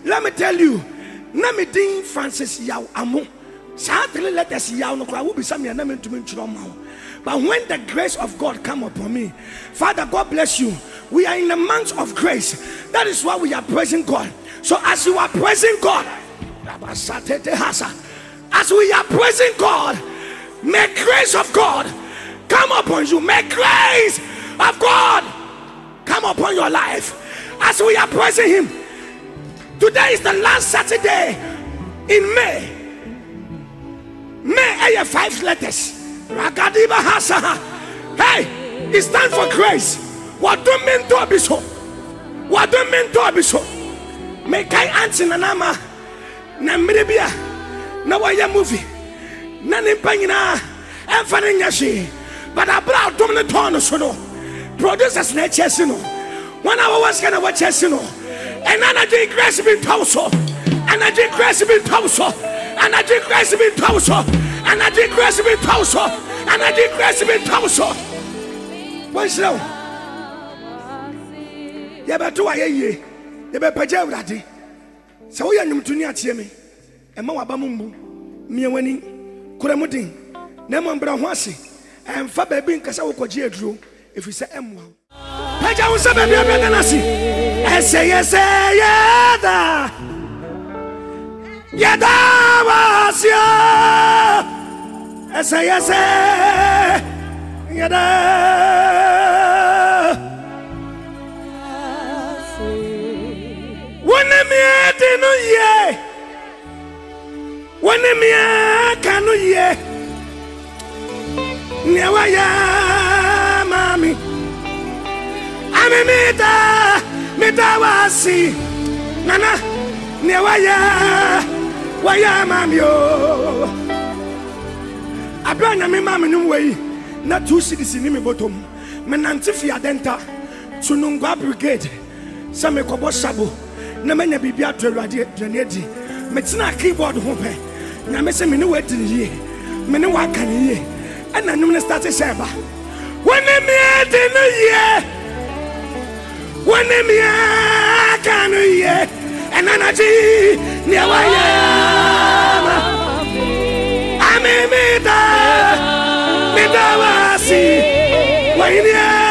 Let me tell you, Namidin Francis Yao Amo. Sadly, let us Yao no will be some name to me. But when the grace of God come upon me, Father, God bless you. We are in the month of grace. That is why we are praising God. So as you are praising God, as we are praising God, may grace of God come upon you. May grace of God come upon your life. As we are praising Him, today is the last Saturday in May. May are 5 letters. Ragadiba Hasaha. Hey, it's time for grace. What do you mean to be so? What do you mean to be so? Make I answer Nanama Namibia. No way a movie. Nani Pangina and Fanyashi. But I brought dominant tone so producers nature. One hour was gonna watch us, and energy grace been toso, energy grace been toso, energy grace been toso, energy grace been toso, energy grace been toso. What's now? Yabatu aye, Yabaja Radi. So we are Numtunia Tiemi, and Mawabamumbu, Miawani, Kuramutin, Naman Brahwasi, and Fabe Bin Kasawako Drew, if we say M1. I don't say baby, I say yes, yada, yada was ya. I say yes, yada. When me no ye, when me canu ye, never ya, mommy. Mita wasi nana ne waya mamio abana me mama no wei na 2 cities ni me bottom me nantifi adenta tunungwa brigade sa me kobo sabo na manya bibia to awade dwanedi me tena keyboard ho pe na me se me ne wadiri ye me ne waka ne ye ana nyum ne start sheba wona me ade no ye. When me can ye and energy near I'm a medawasi when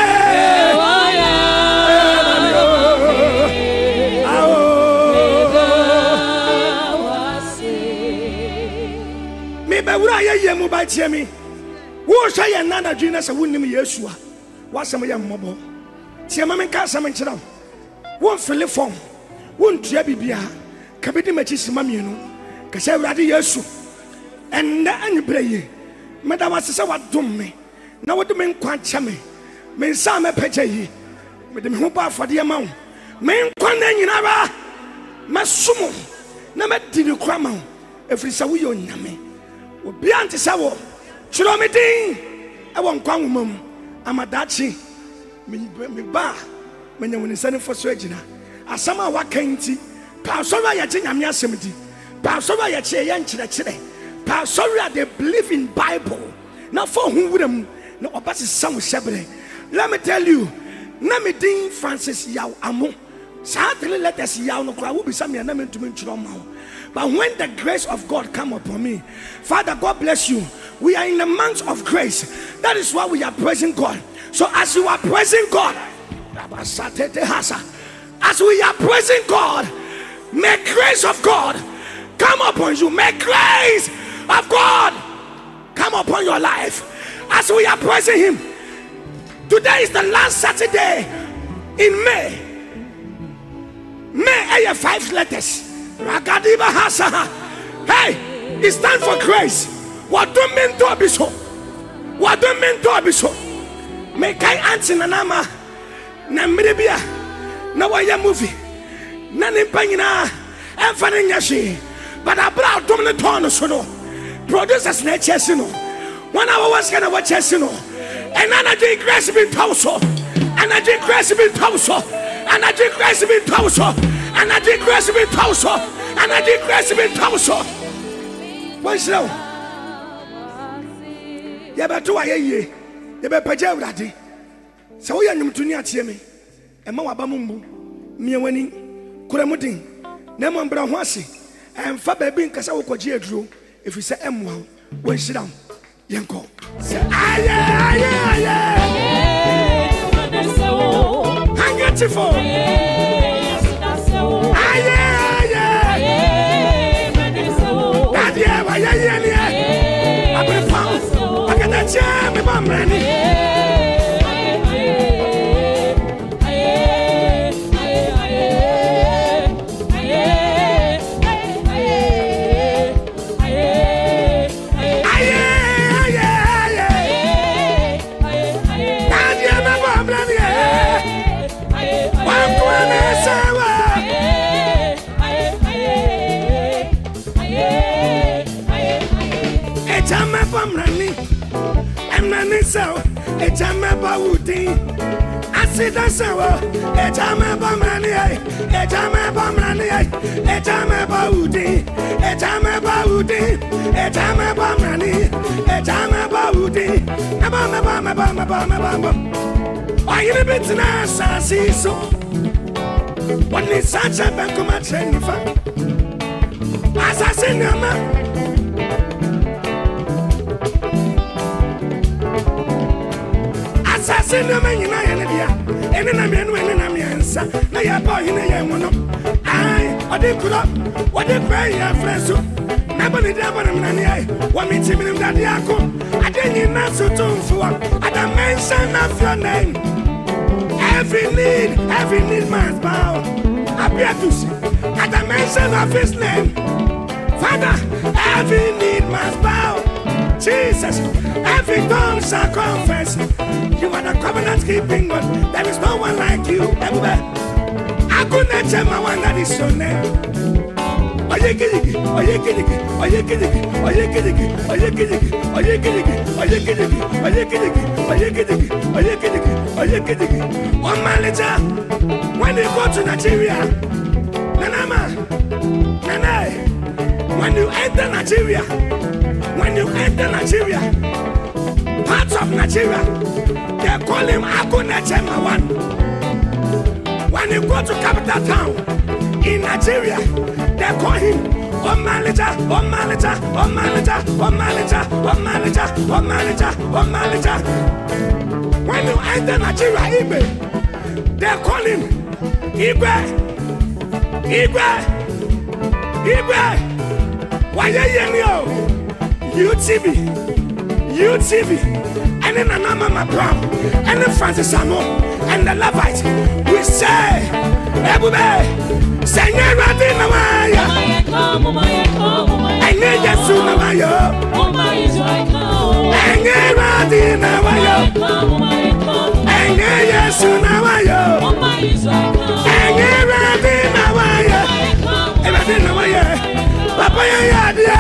me bewura ye mu ba tie me wo hwa ye nana dwena se wonnim Yesu a wasem ye mmobo. Tia mama nka asam nkyerɛw won fele fom won tua bibia kabedi machi sima mienu ka sɛ Awurade Yesu enda anyebre ye meda wasese wadom me na wode me nkwa nkyɛ me me nsa me pagya yi mede me ho ba afɔde ma wo me nkwa na nyina ba masomo na medi ne kwa ma wo efiri sɛ wo yɛ onyame obi ante sɛ wo kyerɛ me din ɛwɔ nkwa nwomam amadachi me ba menya woni sane foso agina asama waka nti pa sorry ya nyame asem di pa sorry ya che ye nkyerɛkyerɛ pa sorry they believe in Bible na for hu wuram na obase sam shebre. Let me tell you, Namidin Francis Yao Amo. Sadly, let us Yao no will be some name to me. But when the grace of God come upon me, Father, God bless you. We are in the month of grace. That is why we are praising God. So as you are praising God, as we are praising God, may grace of God come upon you. May grace of God come upon your life. As we are praising Him, today is the last Saturday in May. May are 5 letters. Ragadiba Hasaha. Hey, it's time for grace. What do you mean to be so? What do you mean to be so? Make I answer Nanama Namibia. No way a movie. Nani Pangina and Fanyashi. But I brought dominant tone so producers nature. 1 hour was gonna watch us, and energy grace been toso, energy grace been toso, energy grace been toso, energy grace been toso, energy grace been toso. What's now? Yabatu aye, Yabaja Radi. So we are Numtunia Tiemi, and Mawabamumbu, Miawani, Kuramutin, Nemo mbra ho ase. Emfa baby nkasa wo kwaji aduro. Efise emwa wo nhira. Yenko. Say aye aye aye. Handkerchiefo. Aye aye. Daddy wa ye ni. Abri pound. Akata che me ba mrani. So, a jam about Woody. I said that's so, a jam about money, a jam about money, a jam about Woody, a jam about Woody, a jam about money, a jam about Woody. Why you a bit nice? I see so. When it's such a bank of my train, as I say, no man. Assassin, man, you know, and then I'm in when I'm answer. Now you're boy in a young one. I didn't put up what they pray your friends. Nobody down on them. What means him in that Yako? I didn't not so tune for. I don't mention of your name. Every need must bow. I appear to see at the mention of his name. Father, every need must bow. Jesus, every tongue shall confess. You are the covenant keeping God. There is no one like you. Everywhere. I could not tell my one that is your name. Are you kidding? Are you kidding? Are you kidding? Are you kidding? Are you kidding? Are you kidding? Are you kidding? Are you kidding? Are you kidding? Are you kidding? Are you kidding? 1 manager, when you go to Nigeria, Nanama, Nanai, when you enter Nigeria, parts of Nigeria, they call him Akunechema one. When you go to capital town in Nigeria, they call him Omalicha. When you enter Nigeria, they call him Igwe. Why you UTV, and then Anama Brown, and then Francis Samo, and the Levite. We say, everybody, say, Radinamaya, and then Yasunamaya, and then Radinamaya, and then Yasunamaya, and then Radinamaya, and Radinamaya, Papa Yadia.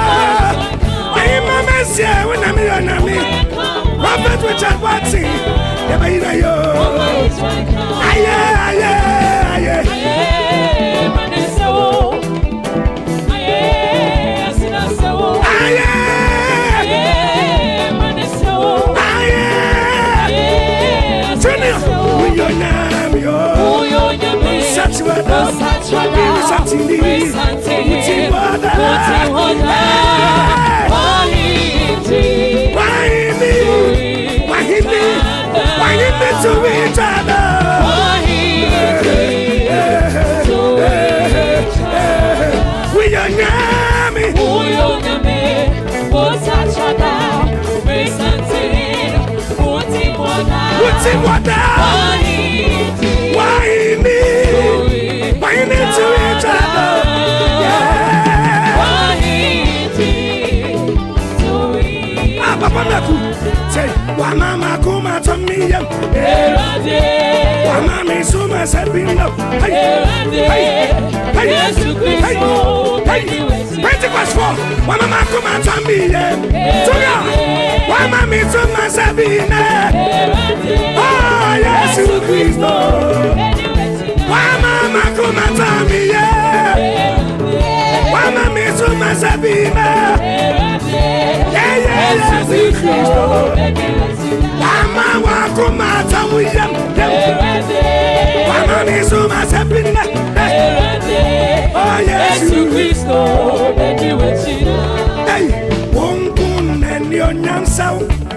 When I'm here, Robert Richard Watson, to each other. We are Yami. What's in water? Why me? Why to each other? Papa Naku, say, Wamama Kuma to me, Wamami Suma Sabino, Pentecost 4, Wamama Kuma to me, Wamami Suma Sabina, oh, yes, Christo, Wamama Kuma to me, Wamami Suma Sabina. Wama wakumata wiyam. Wama nisuma sepina. Oh Yesu Kristo edi wechina hey wonkun eni onyansa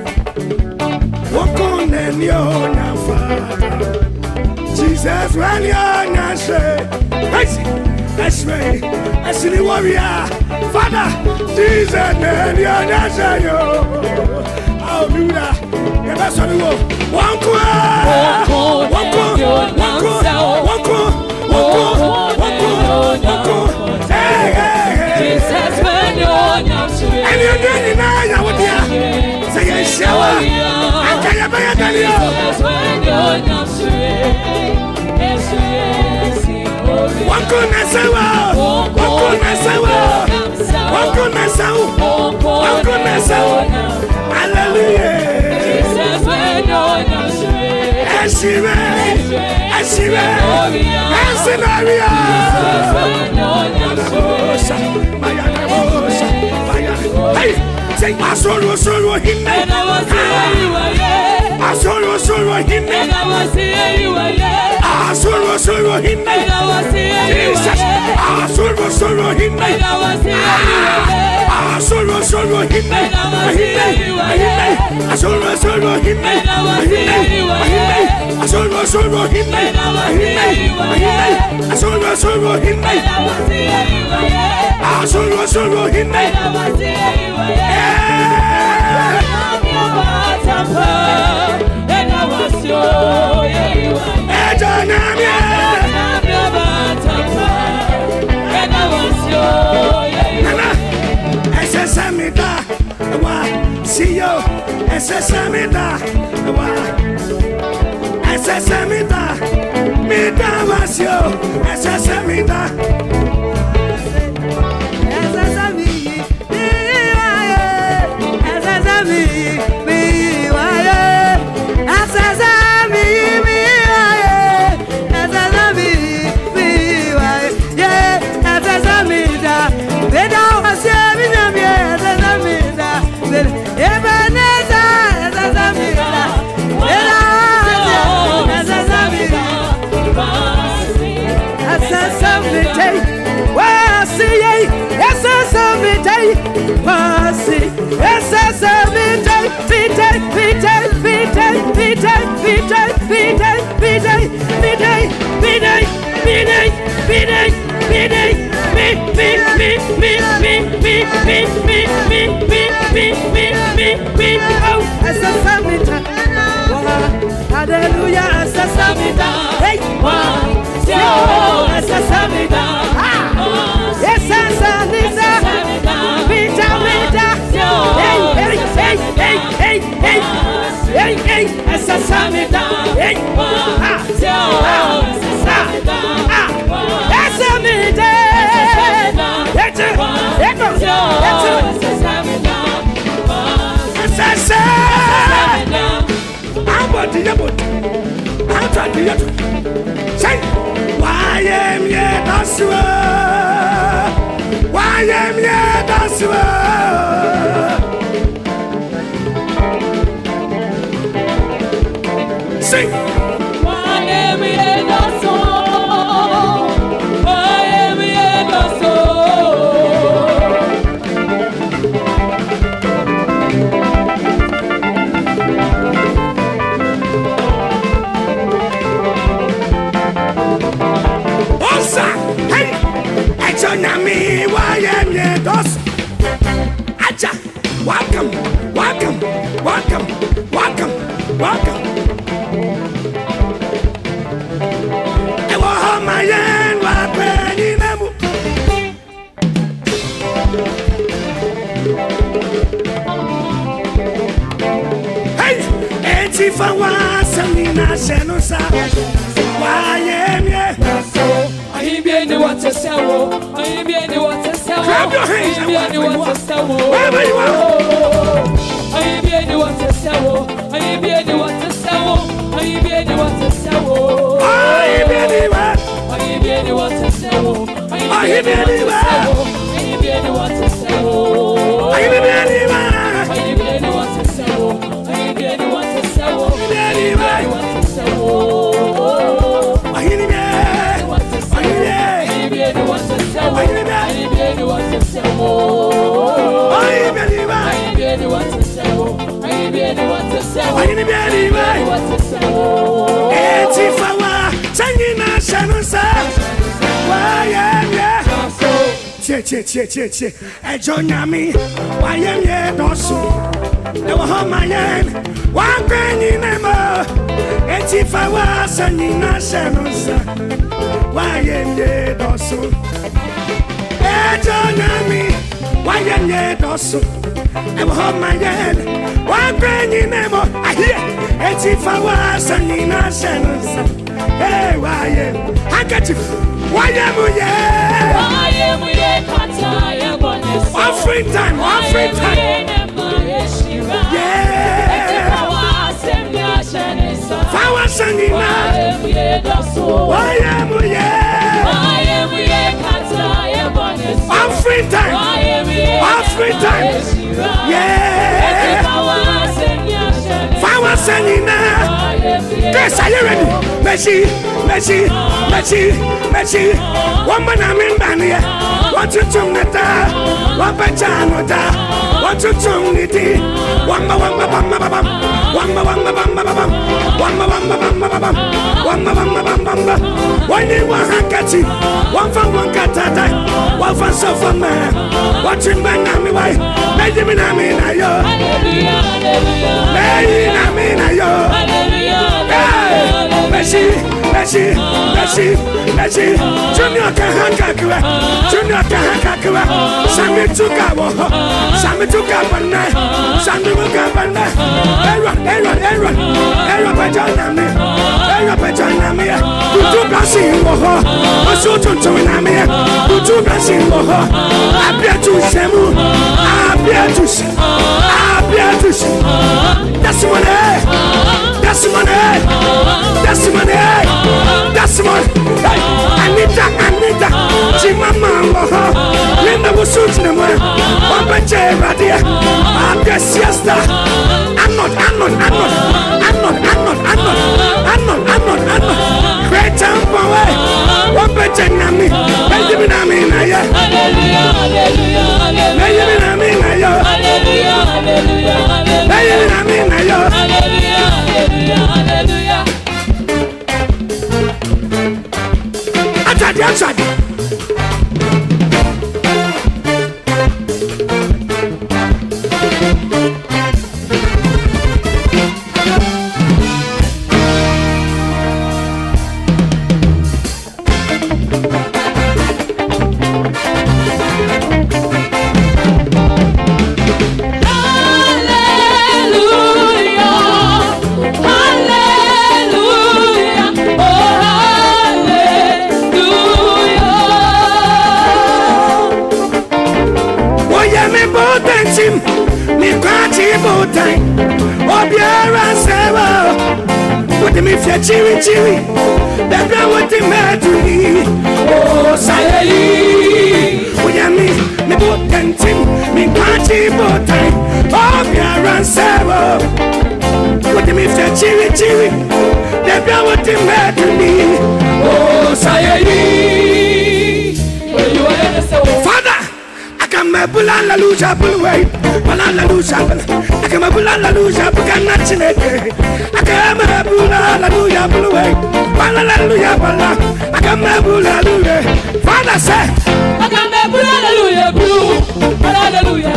wonkun eni onyanfa Jesus when you nyanse that's me that's the warrior Father Jesus eni onyansa yo hallelujah yeba so ni wo wonkun Jesus when you nyanse and you did na ya wodia say you shower akaya ba ya dalio Jesus when you nyanse wakuna sawa hallelujah Jesus when you nyanse Ashira Asinaria hey say asoro hinne asoro hinne asoro hinne Jesus asoro hinne asoro hinne asoro hinne Che, Ejonyami, why am ye dosu? Never hold my hand, one penny never. And if I was a Nina Shanosa, why am ye dosu? Ejonyami, why am ye dosu? Never hold my hand, one penny never. I hear, and if I was a Nina Shanosa, hey, why am I got you? Why am we? Why am we? Offering time. Yeah. Power singing why am we? Offering time. Yeah. Power singing yes, are you ready? Messi. One man I'm in Bania. What to Tumnata? What Pachanota? What to Tumniti? Wamba. One in one hankati, one from one catata, one from sofa man. Watching Banami Way, Benjaminayo. Messi, Junior Kahakakura, Sami Tuka Bana, Aaron Bajanami, Kutu Blessing, Osutu Tuinamia, Kutu Blessing, Abiatu Semu, Abiatu, that's money. Anita, Chimama, Linda was shooting them. Papa Radia, I'm siesta. I'm not. Great time for way. Papa Jenami, Benjamin, outside. Chiri, the brown with the medley. Oh, Sayay, we are me boat and Tim, me party boat time. Oh, Piaran Sabo, with the Chiri, the brown with the medley. Oh, Sayay, Father, I can make Bulala Luja Bulway, Bulala Luja, I can make Bulala Luja Buganachineke. Hallelujah, hallelujah, I can hallelujah. Father said, I can hallelujah, hallelujah,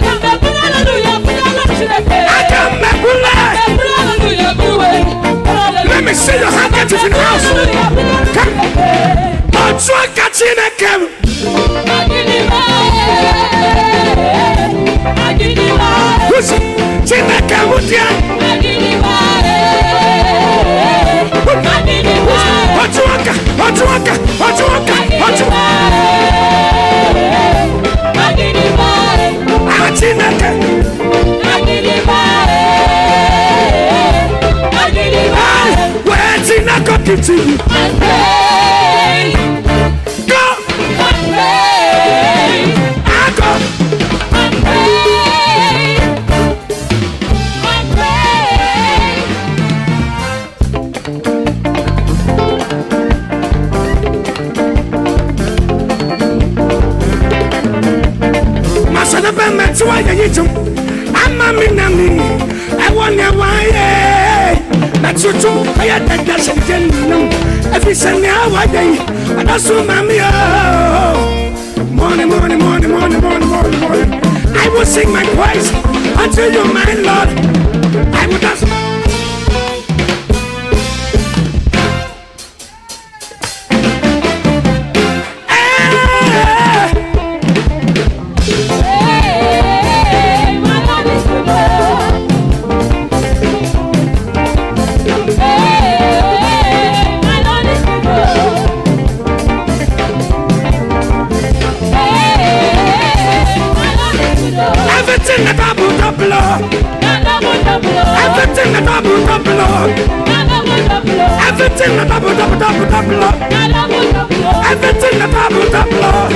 let me see your handkerchief in the house. Come on, try catching a cam. Listen, Chinaka Mutia. Give to you. Go. why you do. I'm a minami. I want your why. That's you too. I had that doesn't gentleman. Every Sunday, I day. And that's so, mammy. Morning. I will sing my praise until you, my Lord. I will dance. Everything that I put up, Lord. Everything that I put up, Lord. Everything that I put up, Lord. Everything that I put up, Lord.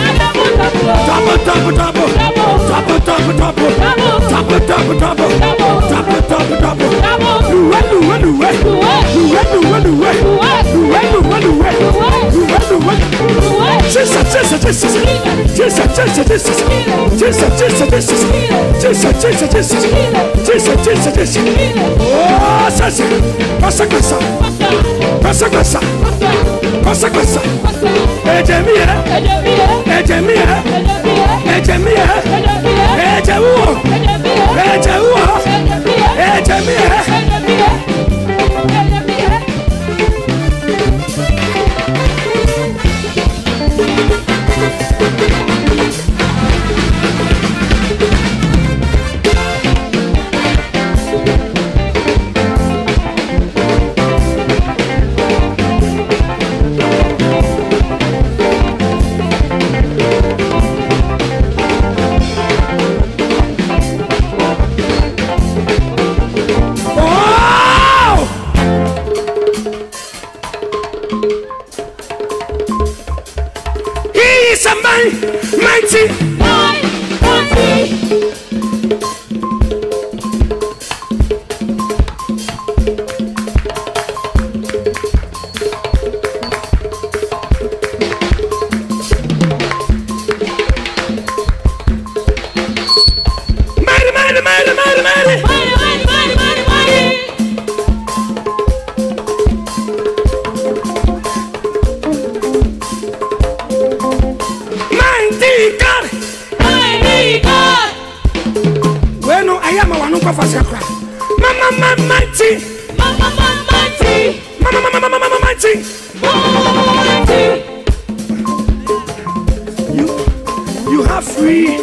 You have free.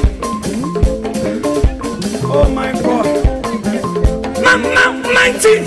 Oh my God. Mama mighty.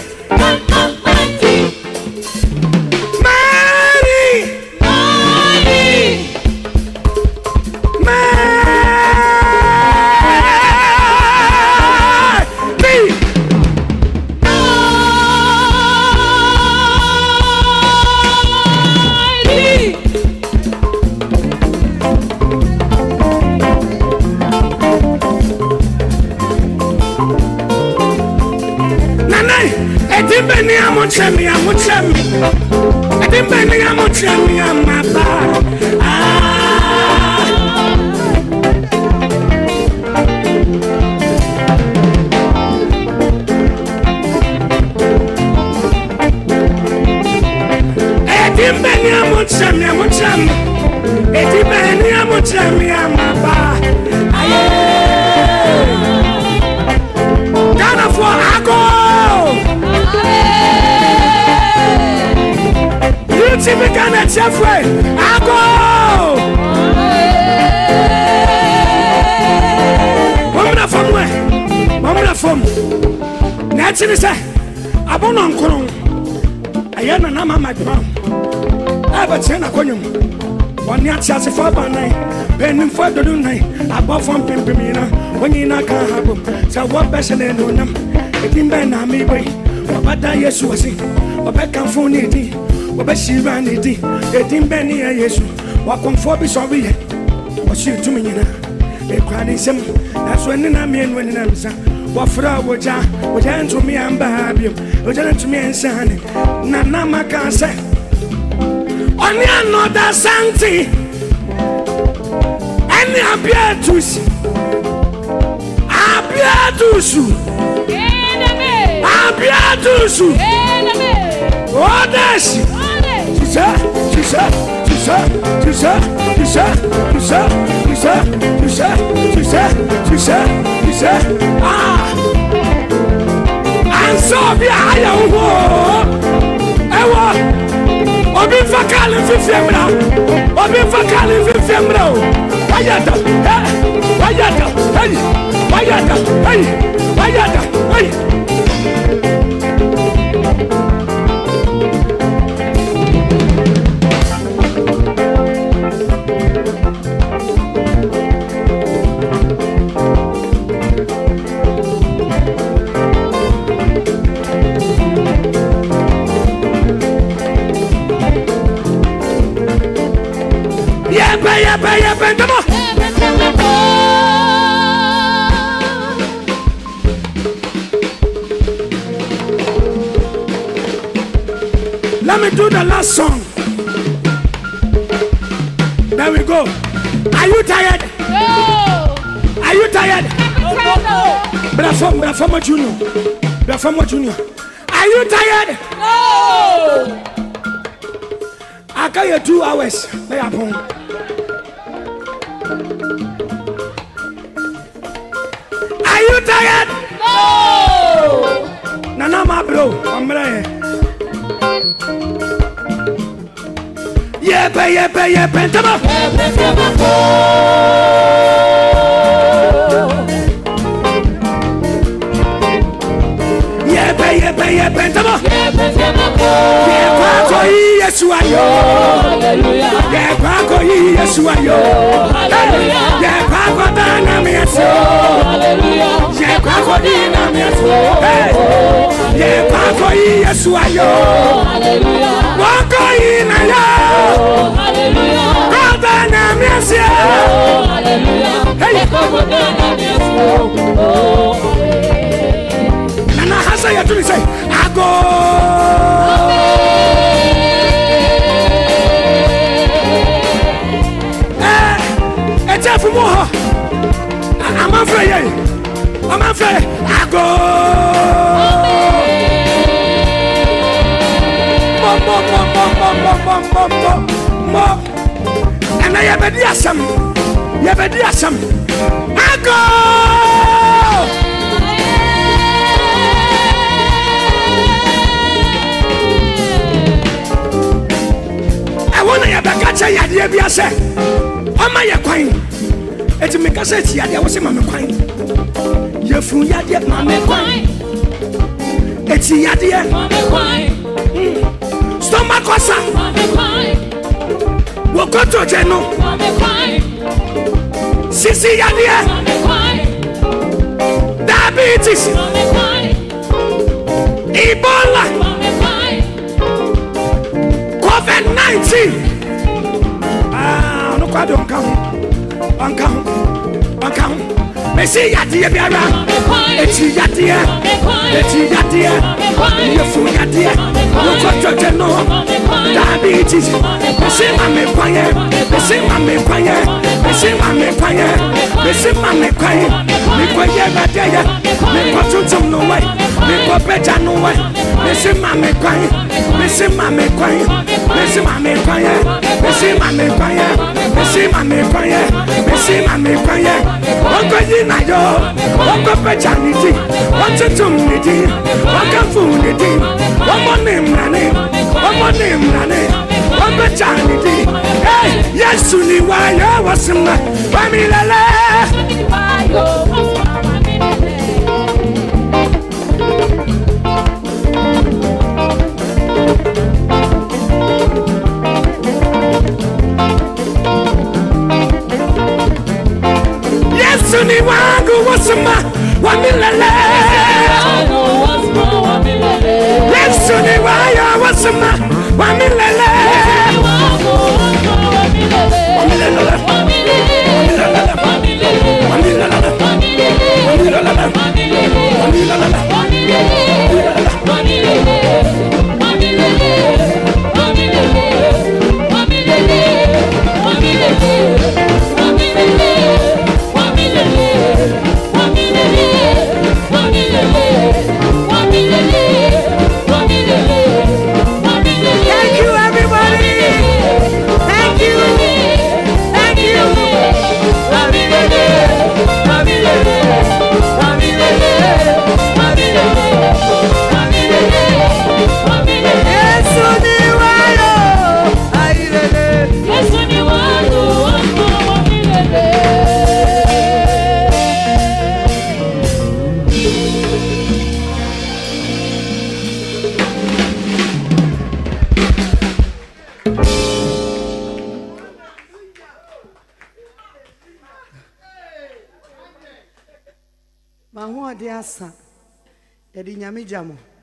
What person and no num? It in Ben Ami way. What yes was it? What back and phone it? What she ran it? It in Benny yes. What come for be sorry? What she to me? A crying some. That's when I mean when I'm son. What for our watch to me and Baby? What to me and son? Nana Macasa. Only another Santi. And appear to see. Abiatusu. Abiatusu. Odeshi. And so be I ewa obi fakali fifemra obi fakali fifemra wayada wayada hey wayada hey wayada hey come on. Let me do the last song. There we go. Are you tired? No. Are you tired? No. Brafoma Junior. Are you tired? No. I got you 2 hours. Are you tired? No. Nana ma bro, yepe, come on. Yepe, come on. Yepe, Yesu ayo. Yepe, Yesu ayo. Yepe, dana miaso. Yepe, dina miaso. Yepe, Yesu ayo. Wako ina yo. Dana miaso. Nana hasa ya tuli say ago. I'm afraid. I go. More. And I have a diasam. I go. I want to have a catcher. Yadia Biasa. Oh, my coin. It's me cassette. Yadia was in my coin. You're from Yadia, my coin. It's Yadia, my coin. Stomach cosa. We'll go to Geno. Sisi Yadia. Diabetes. Ebola. COVID-19. No, I don't come. Messi Yadia Biara. It's Yadia. You're from Yadia. We'll go to Geno. Diabetes. Messi Mame Quiet. Me quiet Madia. Me got to no way. Me got better no way. Messi Mame Quiet. Wako yina yo, wako pechaniti, wako tumniti, wako funiti, wako nimrani, wako chaniti. Hey, Yesu ni wayo wasima, wamilele. Yesu ni wangu wasima, wamilele. Yesu ni wayo wasima, wamilele. asa. Yedi nyame gya mo.